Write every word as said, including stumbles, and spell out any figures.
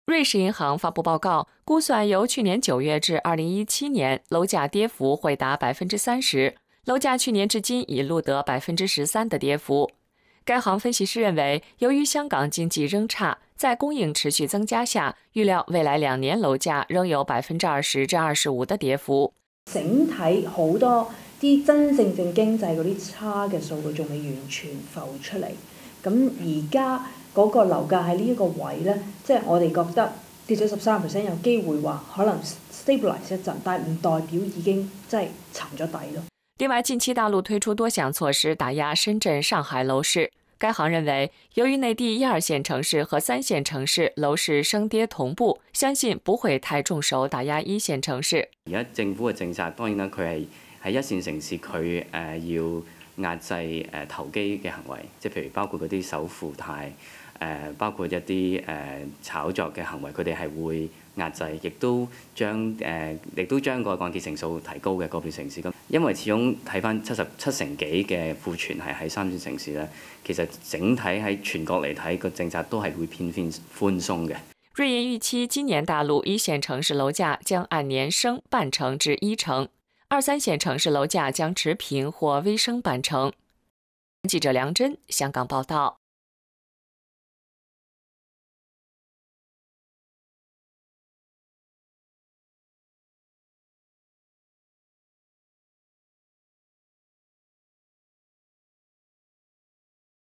瑞士银行发布报告，估算由去年九月至二零一七年，楼价跌幅会达百分之三十。楼价去年至今已录得百分之十三的跌幅。该行分析师认为，由于香港经济仍差，在供應持續增加下，預料未來兩年樓價仍有百分之二十至二十五的跌幅。 整體好多啲真正正經濟嗰啲差嘅數據仲未完全浮出嚟。咁而家嗰個樓價喺呢一個位呢，即係我哋覺得跌咗十三 percent 有機會話可能 stabilize 一陣，但係唔代表已經即係沉咗底咯。 另外，近期大陸推出多項措施打壓深圳、上海樓市。該行認為，由於內地一二線城市和三線城市樓市升跌同步，相信不會太重手打壓一線城市。 而家政府嘅政策當然啦，佢係喺一線城市佢誒要壓制誒投機嘅行為，即係譬如包括嗰啲首付貸，誒包括一啲誒炒作嘅行為，佢哋係會壓制，亦都將誒亦都將個按揭成數提高嘅個別城市咁。因為始終睇翻七十七成幾嘅庫存係喺三線城市咧，其實整體喺全國嚟睇個政策都係會偏偏寬鬆嘅。 瑞銀預期今年大陸一線城市樓價將按年升半成至一成，二三線城市樓價將持平或微升半成。記者梁真香港報道。